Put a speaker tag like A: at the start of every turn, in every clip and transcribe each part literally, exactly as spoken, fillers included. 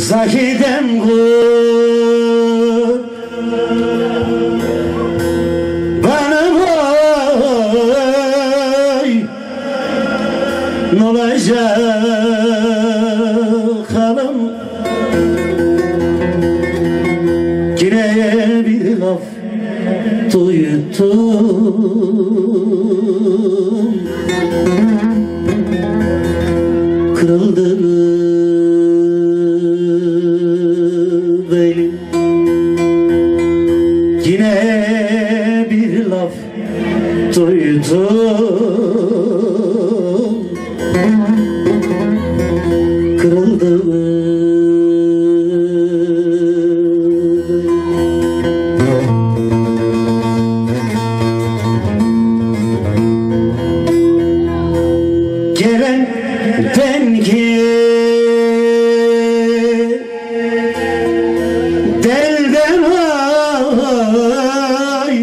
A: Zahidem kur bana vay, n'olacak hanım? Yine bir laf duydum, kırıldı belim. Yine bir laf duydum, kırıldı gelen dengi delden ay,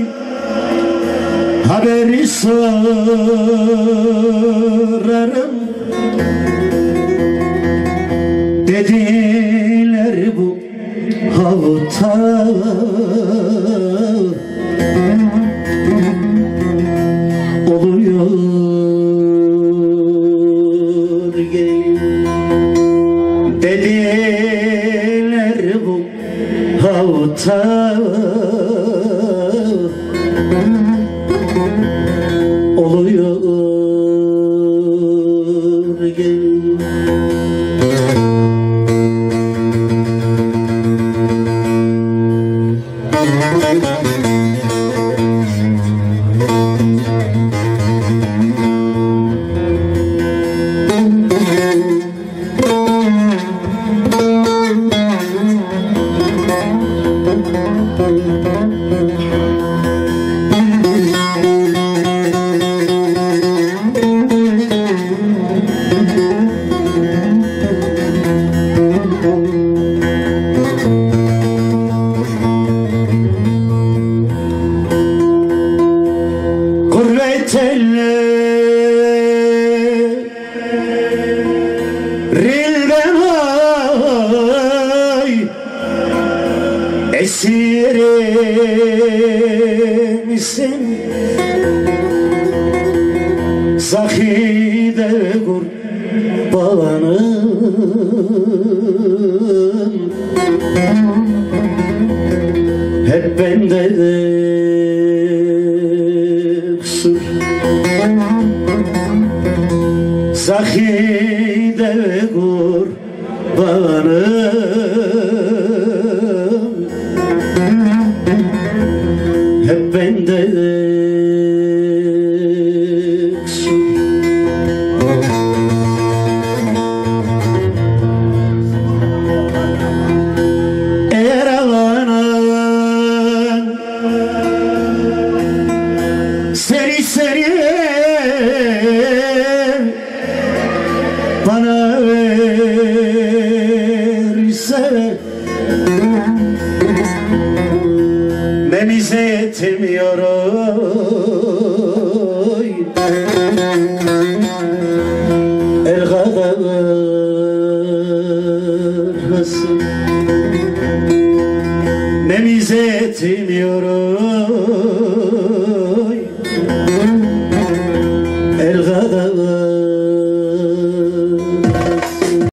A: haberi sorarım. Dediler bu havuta oluyor gelin. Dediler bu havuta oluyor gelin. Rilden ay, esirimsin Zahide kurbanım. Hep bende de kusur, Zahide kurbanım. Hep bende kusur. Eğer ağlanan seri seri bana verirse, memize etmiyor oy, el kadar nasıl memize etmiyor.